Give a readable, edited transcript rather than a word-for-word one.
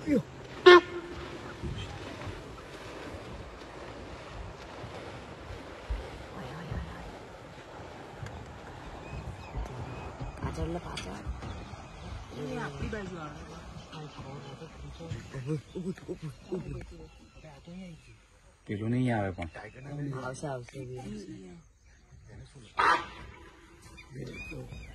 પાછળ પાછળ આપણી બાજુ પેલું નહીં આવે પણ આવશે આવશે